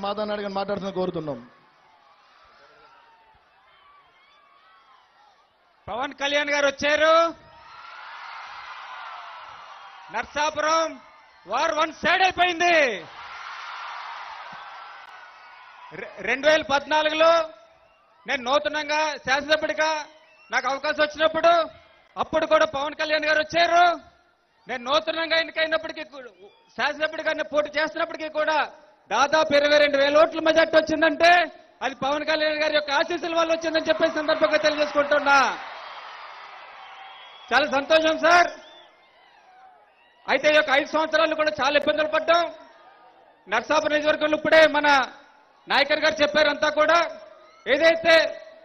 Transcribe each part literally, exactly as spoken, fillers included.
మాధవ్ నాయుడు గారిని మాట్లాడుతున్న కోరుతున్నాం. పవన్ కళ్యాణ్ గారు వచ్చారు. నర్సాపురం వార్ వన్ సైడ్ అయిపోయింది. రెండు వేల పద్నాలుగులో నేను నూతనంగా శాసనసభ్యుడిగా నాకు అవకాశం వచ్చినప్పుడు అప్పుడు కూడా పవన్ కళ్యాణ్ గారు వచ్చారు. నేను నూతనంగా ఎన్నికైనప్పటికీ శాసనసభ్యుడిగా పోటీ చేస్తున్నప్పటికీ కూడా దాదాపు ఇరవై రెండు వేల ఓట్ల మెజార్టీ వచ్చిందంటే అది పవన్ కళ్యాణ్ గారి యొక్క ఆశీస్సుల వల్ల వచ్చిందని చెప్పే సందర్భంగా తెలియజేసుకుంటున్నా. చాలా సంతోషం సార్. అయితే ఈ యొక్క ఐదు సంవత్సరాలు కూడా చాలా ఇబ్బందులు పడ్డాం. నర్సాపురం నియోజకవర్గంలో ఇప్పుడే మన నాయకర్ గారు చెప్పారంతా కూడా ఏదైతే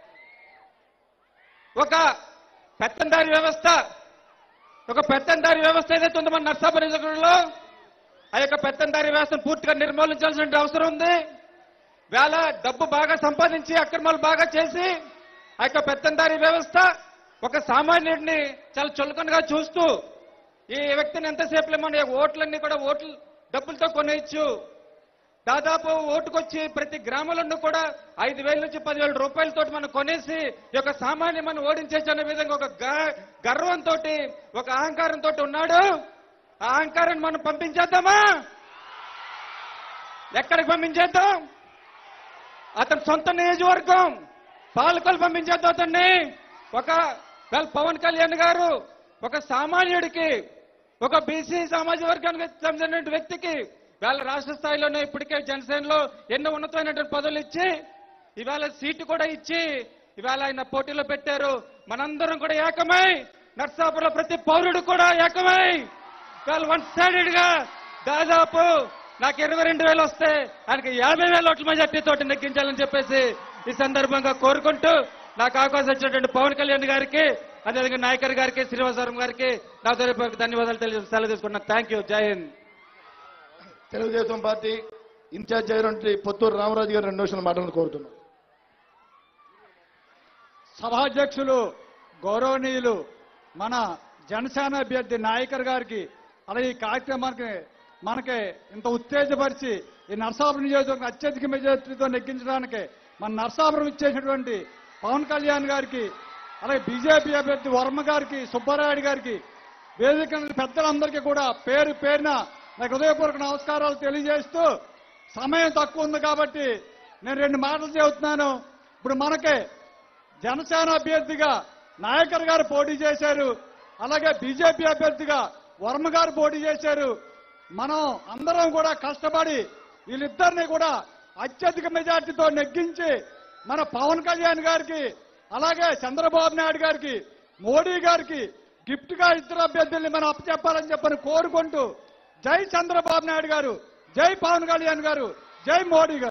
ఒక పెత్తందారి వ్యవస్థ ఒక పెత్తందారి వ్యవస్థ ఏదైతే ఉందో మన నర్సాపురం నియోజకవర్గంలో ఆ యొక్క పెత్తందారి వ్యవస్థను పూర్తిగా నిర్మూలించాల్సిన అవసరం ఉంది. వేళ డబ్బు బాగా సంపాదించి అక్రమాలు బాగా చేసి ఆ యొక్క పెత్తందారి వ్యవస్థ ఒక సామాన్యుడిని చాలా చులకనగా చూస్తూ ఈ వ్యక్తిని ఎంతసేపు మన ఓట్లన్నీ కూడా ఓట్లు డబ్బులతో కొనేయచ్చు. దాదాపు ఓటుకొచ్చి ప్రతి గ్రామంలో కూడా ఐదు వేల నుంచి పదివేల రూపాయలతో మనం కొనేసి ఈ యొక్క సామాన్య మనం ఓడించేసి అనే విధంగా ఒక గర్వంతో ఒక అహంకారంతో ఉన్నాడు. ఆ అహంకారాన్ని మనం పంపించేద్దామా? ఎక్కడికి పంపించేద్దాం? అతని సొంత నియోజకవర్గం పాలకొల్లు పంపించేద్దాం అతన్ని. ఒక పవన్ కళ్యాణ్ గారు ఒక సామాన్యుడికి ఒక బీసీ సామాజిక వర్గానికి చెందిన వ్యక్తికి ఇవాళ రాష్ట్ర స్థాయిలోనే ఇప్పటికే జనసేనలో ఎన్నో ఉన్నతమైనటువంటి పదవులు ఇచ్చి ఇవాళ సీటు కూడా ఇచ్చి ఇవాళ ఆయన పోటీలో పెట్టారు. మనందరం కూడా ఏకమై నర్సాపురంలో ప్రతి పౌరుడు కూడా ఏకమై ఇవాళ వన్ సైడెడ్ గా దాదాపు నాకు ఇరవై రెండు వేలు వస్తే ఆయనకి యాభై వేల ఓట్ల మెజార్టీతో నెగ్గించాలని చెప్పేసి ఈ సందర్భంగా కోరుకుంటూ నాకు అవకాశం ఇచ్చినటువంటి పవన్ కళ్యాణ్ గారికి అదేవిధంగా నాయకర్ గారికి శ్రీనివాసవరం గారికి నా తరఫున ధన్యవాదాలు తెలియజేసి సెలవు తీసుకున్నాను. Thank you. జై హింద్. తెలుగుదేశం పార్టీ ఇన్ఛార్జ్ అయినటువంటి పొత్తూరు రామరాజు గారు రెండు నిమిషాలు మాట్లాడాలని కోరుతున్నాం. సభాధ్యక్షులు గౌరవనీయులు మన జనసేన అభ్యర్థి నాయకర్ గారికి అలాగే ఈ కార్యక్రమానికి మనకి ఇంత ఉత్తేజపరిచి ఈ నర్సాపురం నియోజకవర్గం అత్యధిక మెజార్టీతో నెగ్గించడానికి మన నర్సాపురం ఇచ్చేసినటువంటి పవన్ కళ్యాణ్ గారికి అలాగే బీజేపీ అభ్యర్థి వర్మ గారికి సుబ్బారాయుడు గారికి వేదిక పెద్దలందరికీ కూడా పేరు పేరున నాకు హృదయపూర్వక నమస్కారాలు తెలియజేస్తూ సమయం తక్కువ ఉంది కాబట్టి నేను రెండు మాటలు చెబుతున్నాను. ఇప్పుడు మనకి జనసేన అభ్యర్థిగా నాయకర్ గారు పోటీ చేశారు, అలాగే బీజేపీ అభ్యర్థిగా వర్మ గారు పోటీ చేశారు. మనం అందరం కూడా కష్టపడి వీళ్ళిద్దరిని కూడా అత్యధిక మెజార్టీతో నెగ్గించి మన పవన్ కళ్యాణ్ గారికి అలాగే చంద్రబాబు నాయుడు గారికి మోడీ గారికి గిఫ్ట్ గా ఇద్దరు అభ్యర్థుల్ని మనం అప్పచెప్పాలని చెప్పని కోరుకుంటూ జై చంద్రబాబు నాయుడు గారు, జై పవన్ కళ్యాణ్ గారు, జై మోడీ గారు.